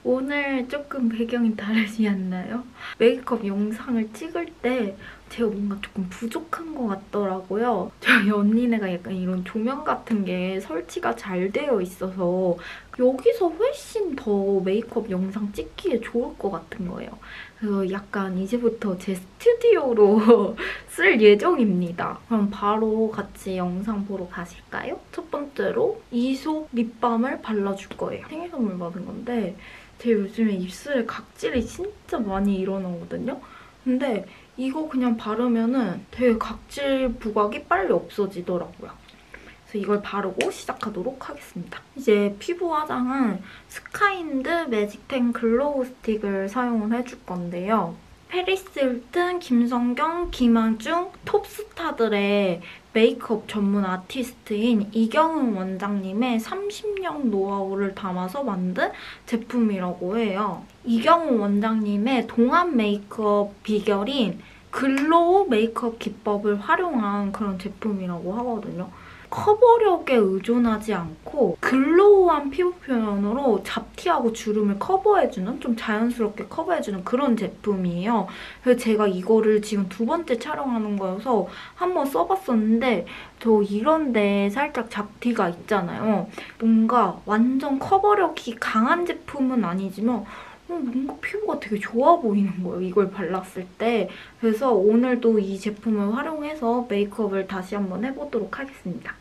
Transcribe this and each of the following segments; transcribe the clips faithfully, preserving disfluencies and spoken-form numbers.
오늘 조금 배경이 다르지 않나요? 메이크업 영상을 찍을 때 제가 뭔가 조금 부족한 것 같더라고요. 저희 언니네가 약간 이런 조명 같은 게 설치가 잘 되어 있어서 여기서 훨씬 더 메이크업 영상 찍기에 좋을 것 같은 거예요. 그래서 약간 이제부터 제 스튜디오로 쓸 예정입니다. 그럼 바로 같이 영상 보러 가실까요? 첫 번째로 이솝 립밤을 발라줄 거예요. 생일 선물 받은 건데 제가 요즘에 입술에 각질이 진짜 많이 일어나거든요? 근데 이거 그냥 바르면은 되게 각질 부각이 빨리 없어지더라고요. 그래서 이걸 바르고 시작하도록 하겠습니다. 이제 피부 화장은 스카인드 매직텐 글로우 스틱을 사용을 해줄 건데요. 페리스 힐튼, 김성경, 김하중, 톱스타들의 메이크업 전문 아티스트인 이경은 원장님의 삼십 년 노하우를 담아서 만든 제품이라고 해요. 이경은 원장님의 동안 메이크업 비결인 글로우 메이크업 기법을 활용한 그런 제품이라고 하거든요. 커버력에 의존하지 않고 글로우한 피부 표현으로 잡티하고 주름을 커버해주는, 좀 자연스럽게 커버해주는 그런 제품이에요. 그래서 제가 이거를 지금 두 번째 촬영하는 거여서 한번 써봤었는데 저 이런데 살짝 잡티가 있잖아요. 뭔가 완전 커버력이 강한 제품은 아니지만 어, 뭔가 피부가 되게 좋아 보이는 거예요, 이걸 발랐을 때. 그래서 오늘도 이 제품을 활용해서 메이크업을 다시 한번 해보도록 하겠습니다.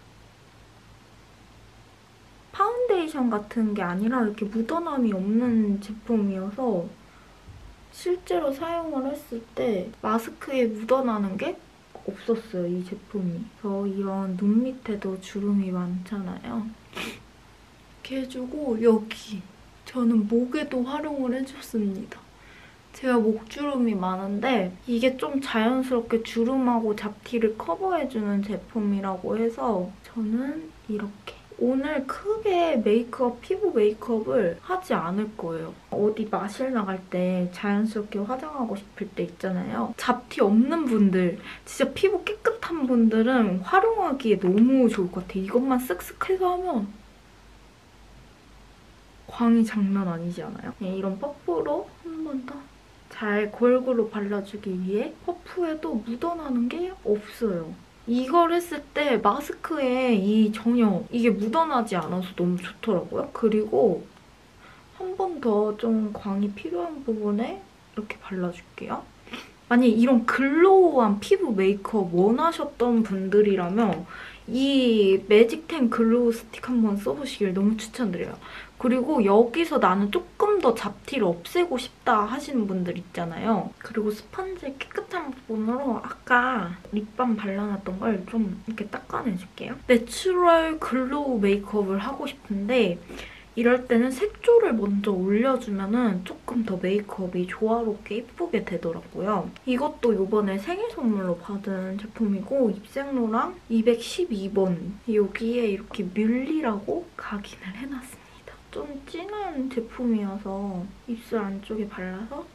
파운데이션 같은 게 아니라 이렇게 묻어남이 없는 제품이어서 실제로 사용을 했을 때 마스크에 묻어나는 게 없었어요, 이 제품이. 그래서 이런 눈 밑에도 주름이 많잖아요. 이렇게 해주고 여기 저는 목에도 활용을 해줬습니다. 제가 목주름이 많은데 이게 좀 자연스럽게 주름하고 잡티를 커버해주는 제품이라고 해서 저는 이렇게. 오늘 크게 메이크업, 피부 메이크업을 하지 않을 거예요. 어디 마실 나갈 때 자연스럽게 화장하고 싶을 때 있잖아요. 잡티 없는 분들, 진짜 피부 깨끗한 분들은 활용하기에 너무 좋을 것 같아요. 이것만 쓱쓱 해서 하면 광이 장난 아니지 않아요? 네, 이런 퍼프로 한 번 더 잘 골고루 발라주기 위해 퍼프에도 묻어나는 게 없어요. 이걸 했을 때 마스크에 이 전혀 이게 묻어나지 않아서 너무 좋더라고요. 그리고 한 번 더 좀 광이 필요한 부분에 이렇게 발라줄게요. 만약에 이런 글로우한 피부 메이크업 원하셨던 분들이라면 이 매직텐 글로우 스틱 한번 써보시길 너무 추천드려요. 그리고 여기서 나는 조금 더 잡티를 없애고 싶다 하시는 분들 있잖아요. 그리고 스펀지 깨끗한 부분으로 아까 립밤 발라놨던 걸 좀 이렇게 닦아내줄게요. 내추럴 글로우 메이크업을 하고 싶은데 이럴 때는 색조를 먼저 올려주면 조금 더 메이크업이 조화롭게 예쁘게 되더라고요. 이것도 이번에 생일 선물로 받은 제품이고 입생로랑 이백십이 번 여기에 이렇게 뮬리라고 각인을 해놨습니다. 좀 진한 제품이어서 입술 안쪽에 발라서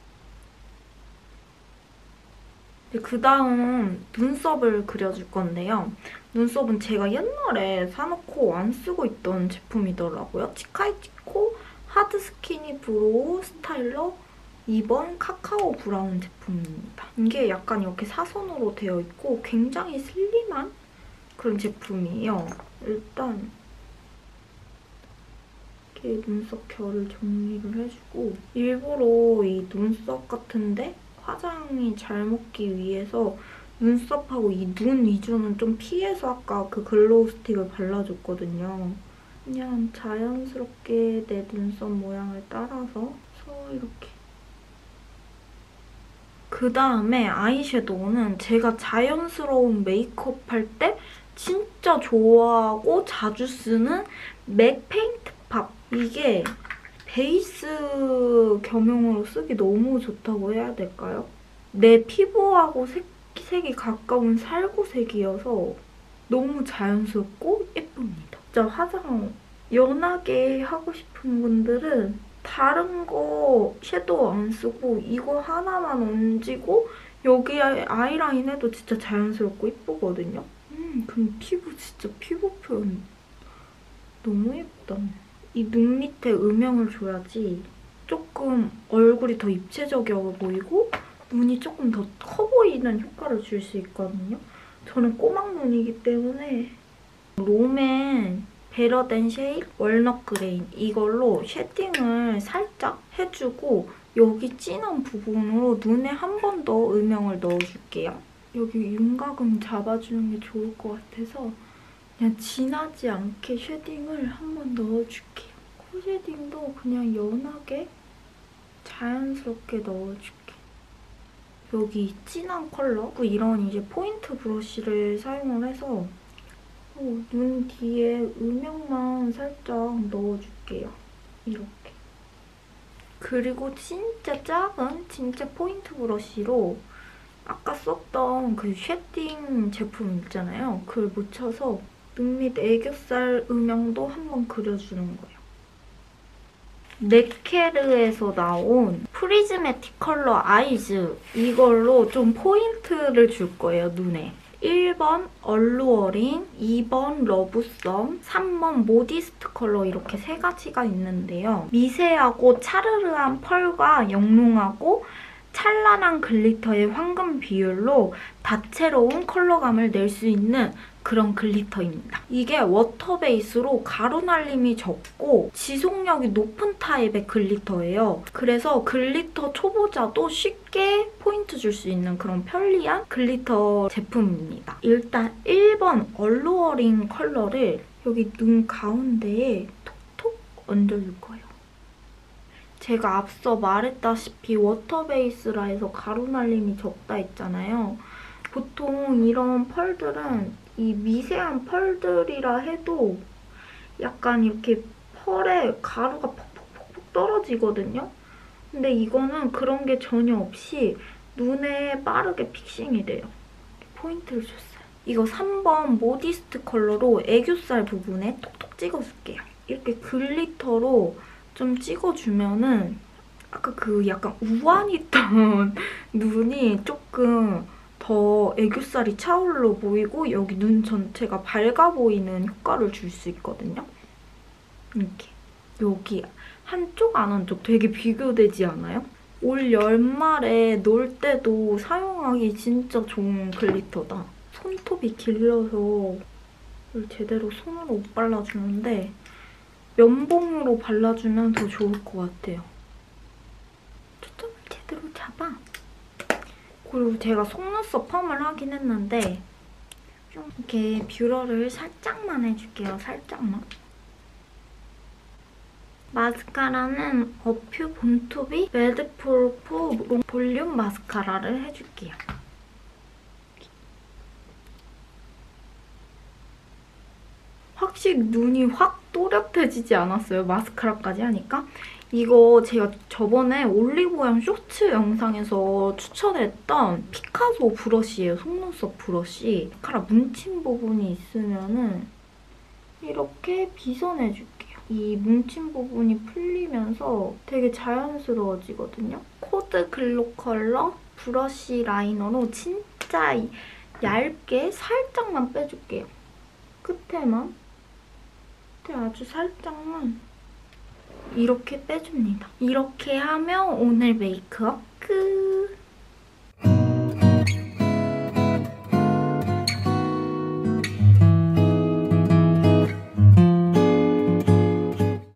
그 다음 눈썹을 그려줄 건데요. 눈썹은 제가 옛날에 사놓고 안 쓰고 있던 제품이더라고요. 치카이치코 하드 스키니 브로우 스타일러 이 번 카카오 브라운 제품입니다. 이게 약간 이렇게 사선으로 되어 있고 굉장히 슬림한 그런 제품이에요. 일단 이렇게 눈썹 결을 정리를 해주고 일부러 이 눈썹 같은데 화장이 잘 먹기 위해서 눈썹하고 이 눈 위주는 좀 피해서 아까 그 글로우 스틱을 발라줬거든요. 그냥 자연스럽게 내 눈썹 모양을 따라서 이렇게. 그다음에 아이섀도우는 제가 자연스러운 메이크업 할 때 진짜 좋아하고 자주 쓰는 맥 페인트 팝. 이게 베이스 겸용으로 쓰기 너무 좋다고 해야 될까요? 내 피부하고 색, 색이 가까운 살구색이어서 너무 자연스럽고 예쁩니다. 진짜 화장 연하게 하고 싶은 분들은 다른 거 섀도우 안 쓰고 이거 하나만 얹이고 여기 아이라인 해도 진짜 자연스럽고 예쁘거든요. 음, 근데 피부 진짜 피부 표현 너무 예쁘다. 이 눈 밑에 음영을 줘야지 조금 얼굴이 더 입체적이어 보이고 눈이 조금 더 커 보이는 효과를 줄 수 있거든요. 저는 꼬막 눈이기 때문에 롬앤 베러 댄 쉐입 월넛 그레인 이걸로 쉐딩을 살짝 해주고 여기 진한 부분으로 눈에 한 번 더 음영을 넣어줄게요. 여기 윤곽음 잡아주는 게 좋을 것 같아서 그냥 진하지 않게 쉐딩을 한 번 넣어줄게요. 코 쉐딩도 그냥 연하게 자연스럽게 넣어줄게. 여기 진한 컬러, 이런 이제 포인트 브러쉬를 사용을 해서 어, 눈 뒤에 음영만 살짝 넣어줄게요. 이렇게. 그리고 진짜 작은 진짜 포인트 브러쉬로 아까 썼던 그 쉐딩 제품 있잖아요. 그걸 묻혀서 눈 밑 애교살 음영도 한번 그려주는 거예요. 네케르에서 나온 프리즈매틱 컬러 아이즈 이걸로 좀 포인트를 줄 거예요, 눈에. 일 번 얼루어링, 이 번 러브썸, 삼 번 모디스트 컬러 이렇게 세 가지가 있는데요. 미세하고 차르르한 펄과 영롱하고 찬란한 글리터의 황금 비율로 다채로운 컬러감을 낼 수 있는 그런 글리터입니다. 이게 워터 베이스로 가루 날림이 적고 지속력이 높은 타입의 글리터예요. 그래서 글리터 초보자도 쉽게 포인트 줄 수 있는 그런 편리한 글리터 제품입니다. 일단 일 번 얼루어링 컬러를 여기 눈 가운데에 톡톡 얹어줄 거예요. 제가 앞서 말했다시피 워터 베이스라 해서 가루 날림이 적다 했잖아요. 보통 이런 펄들은 이 미세한 펄들이라 해도 약간 이렇게 펄에 가루가 퍽퍽퍽퍽 떨어지거든요. 근데 이거는 그런 게 전혀 없이 눈에 빠르게 픽싱이 돼요. 포인트를 줬어요. 이거 삼 번 모디스트 컬러로 애교살 부분에 톡톡 찍어줄게요. 이렇게 글리터로 좀 찍어주면은 아까 그 약간 우환했던 눈이 조금 더 애교살이 차올라 보이고 여기 눈 전체가 밝아 보이는 효과를 줄 수 있거든요. 이렇게. 여기 한쪽 안 한쪽 되게 비교되지 않아요? 올 연말에 놀 때도 사용하기 진짜 좋은 글리터다. 손톱이 길러서 이걸 제대로 손으로 못 발라주는데 면봉으로 발라주면 더 좋을 것 같아요. 초점을 제대로 잡아. 그리고 제가 속눈썹 펌을 하긴 했는데 좀 이렇게 뷰러를 살짝만 해줄게요. 살짝만. 마스카라는 어퓨 봄투비 레드 프로포 볼륨 마스카라를 해줄게요. 확실히 눈이 확 또렷해지지 않았어요? 마스카라까지 하니까? 이거 제가 저번에 올리브영 쇼츠 영상에서 추천했던 피카소 브러쉬예요. 속눈썹 브러쉬. 마스카라 뭉친 부분이 있으면은 이렇게 빗어내줄게요. 이 뭉친 부분이 풀리면서 되게 자연스러워지거든요. 코드 글로 컬러 브러쉬 라이너로 진짜 얇게 살짝만 빼줄게요. 끝에만. 아주 살짝만 이렇게 빼줍니다. 이렇게 하면 오늘 메이크업